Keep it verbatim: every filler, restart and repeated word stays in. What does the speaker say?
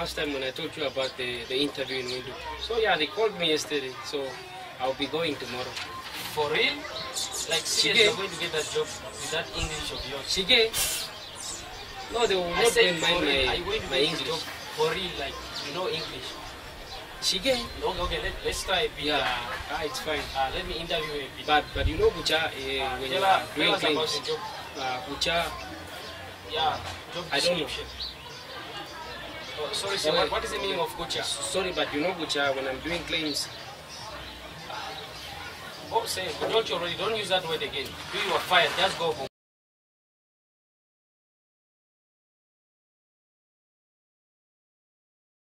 last time when I told you about the, the interview in Window. So yeah, they called me yesterday, so I'll be going tomorrow. For real? Like seriously, you're going to get that job with that English of yours? Shige? No, they will I not said mind for real, my, are you going to my get English. the job for real, like you know English? Shige? Okay, okay let, let's try a bit. Yeah, Uh, ah, it's fine. uh, let me interview you a bit. But but you know Bucha, uh, when you Tell, are her- doing tell us about claims, the job. uh, Bucha, Yeah, job I don't know. description. Oh, sorry, sir. Okay. What, what is the meaning of Kucha? Sorry, but you know Bucha, when I'm doing claims, Oh, say, don't you already? Don't use that word again. Do you are fired? Just go home.